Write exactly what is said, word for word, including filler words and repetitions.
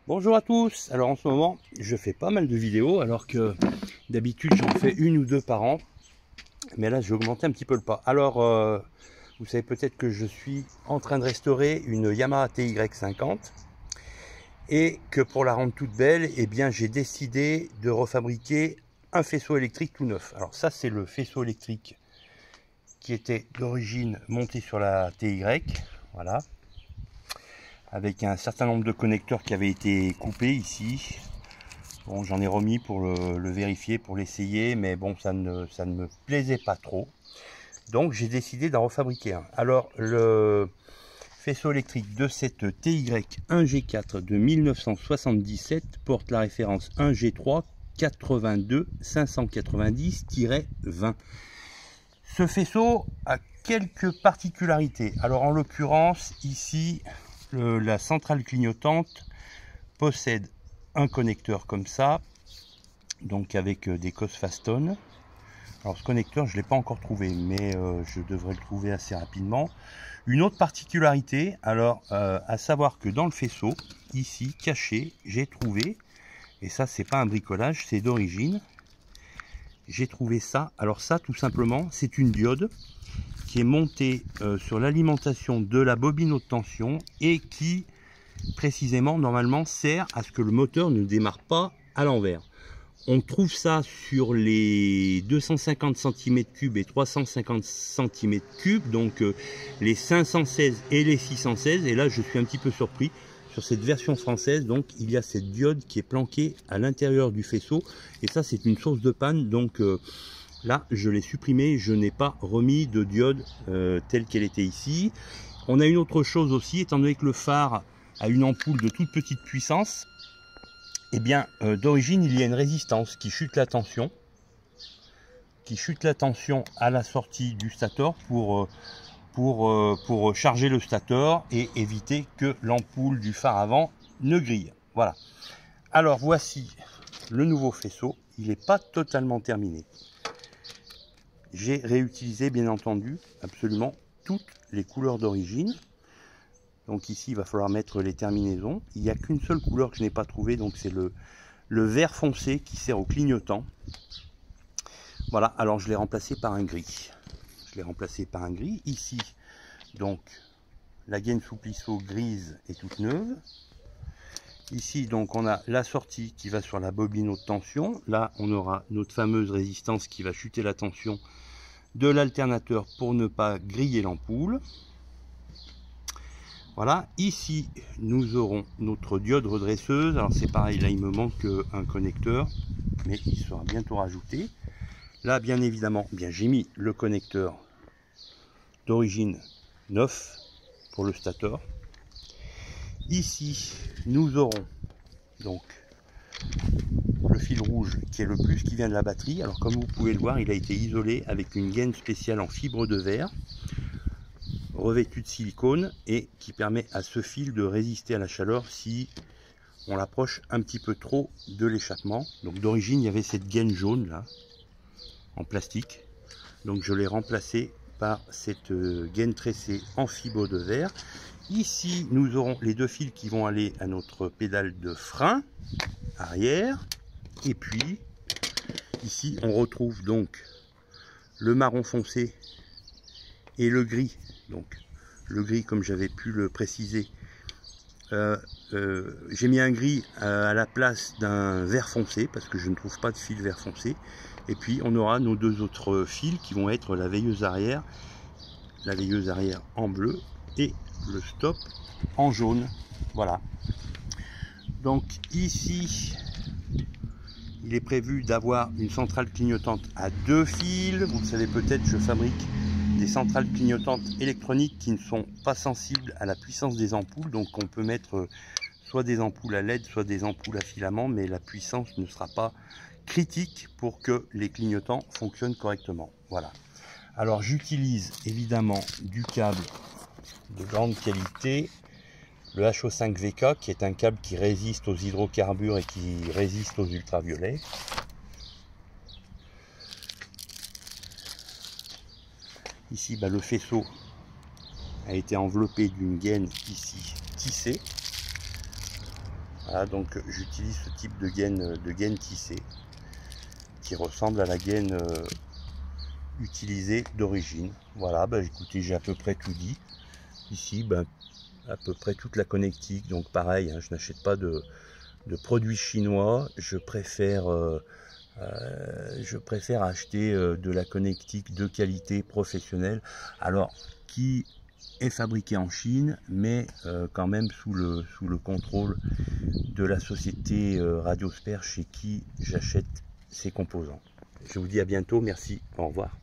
Bonjour à tous. Alors en ce moment je fais pas mal de vidéos alors que d'habitude j'en fais une ou deux par an, mais là j'ai augmenté un petit peu le pas. Alors euh, vous savez peut-être que je suis en train de restaurer une Yamaha T Y cinquante et que pour la rendre toute belle, eh bien j'ai décidé de refabriquer un faisceau électrique tout neuf. Alors ça c'est le faisceau électrique qui était d'origine monté sur la T Y, voilà, avec un certain nombre de connecteurs qui avaient été coupés ici. Bon, j'en ai remis pour le, le vérifier, pour l'essayer, mais bon, ça ne, ça ne me plaisait pas trop. Donc j'ai décidé d'en refabriquer un. Alors le faisceau électrique de cette T Y un G quatre de mille neuf cent soixante-dix-sept porte la référence un G trois quatre-vingt-deux cinq cent quatre-vingt-dix vingt. Ce faisceau a quelques particularités. Alors en l'occurrence, ici, le, la centrale clignotante possède un connecteur comme ça, donc avec des Cosfaston. Alors ce connecteur, je ne l'ai pas encore trouvé, mais euh, je devrais le trouver assez rapidement. Une autre particularité, alors euh, à savoir que dans le faisceau, ici, caché, j'ai trouvé, et ça c'est pas un bricolage, c'est d'origine, j'ai trouvé ça. Alors ça, tout simplement, c'est une diode qui est montée euh, sur l'alimentation de la bobine haute tension et qui, précisément, normalement, sert à ce que le moteur ne démarre pas à l'envers. On trouve ça sur les deux cent cinquante centimètres cubes et trois cent cinquante centimètres cubes, donc euh, les cinq cent seize et les six cent seize. Et là, je suis un petit peu surpris. Sur cette version française, donc il y a cette diode qui est planquée à l'intérieur du faisceau, et ça c'est une source de panne, donc euh, là je l'ai supprimé, je n'ai pas remis de diode euh, telle qu'elle était ici. On a une autre chose aussi, étant donné que le phare a une ampoule de toute petite puissance, et eh bien euh, d'origine il y a une résistance qui chute la tension, qui chute la tension à la sortie du stator pour... Euh, Pour, euh, pour charger le stator et éviter que l'ampoule du phare avant ne grille. Voilà. Alors voici le nouveau faisceau. Il n'est pas totalement terminé. J'ai réutilisé bien entendu absolument toutes les couleurs d'origine. Donc ici il va falloir mettre les terminaisons. Il n'y a qu'une seule couleur que je n'ai pas trouvée, donc c'est le, le vert foncé qui sert au clignotant. Voilà, alors je l'ai remplacé par un gris. Je l'ai remplacé par un gris. Ici, donc, la gaine sous plisseau grise est toute neuve. Ici, donc, on a la sortie qui va sur la bobine haute tension. Là, on aura notre fameuse résistance qui va chuter la tension de l'alternateur pour ne pas griller l'ampoule. Voilà. Ici, nous aurons notre diode redresseuse. Alors, c'est pareil, là, il me manque un connecteur, mais il sera bientôt rajouté. Là, bien évidemment, bien j'ai mis le connecteur d'origine neuf pour le stator. Ici, nous aurons donc le fil rouge qui est le plus qui vient de la batterie. Alors, comme vous pouvez le voir, il a été isolé avec une gaine spéciale en fibre de verre, revêtue de silicone et qui permet à ce fil de résister à la chaleur si on l'approche un petit peu trop de l'échappement. Donc, d'origine, il y avait cette gaine jaune là, en plastique, donc je l'ai remplacé par cette gaine tressée en fibre de verre. Ici nous aurons les deux fils qui vont aller à notre pédale de frein arrière, et puis ici on retrouve donc le marron foncé et le gris. Donc le gris, comme j'avais pu le préciser, euh, euh, j'ai mis un gris à la place d'un vert foncé parce que je ne trouve pas de fil vert foncé. Et puis on aura nos deux autres fils qui vont être la veilleuse arrière, la veilleuse arrière en bleu et le stop en jaune. Voilà. Donc ici, il est prévu d'avoir une centrale clignotante à deux fils. Vous le savez peut-être, je fabrique des centrales clignotantes électroniques qui ne sont pas sensibles à la puissance des ampoules. Donc on peut mettre soit des ampoules à L E D, soit des ampoules à filament, mais la puissance ne sera pas critique pour que les clignotants fonctionnent correctement. Voilà. Alors j'utilise évidemment du câble de grande qualité, le H O cinq V K, qui est un câble qui résiste aux hydrocarbures et qui résiste aux ultraviolets. Ici, bah, le faisceau a été enveloppé d'une gaine ici tissée. Voilà, donc j'utilise ce type de gaine, de gaine tissée qui ressemble à la gaine euh, utilisée d'origine. Voilà, bah, écoutez, j'ai à peu près tout dit. Ici, bah, à peu près toute la connectique. Donc pareil, hein, je n'achète pas de, de produits chinois. Je préfère, euh, euh, je préfère acheter euh, de la connectique de qualité professionnelle. Alors, qui est fabriqué en Chine, mais euh, quand même sous le, sous le contrôle de la société euh, Radiosper chez qui j'achète ces composants. Je vous dis à bientôt, merci, au revoir.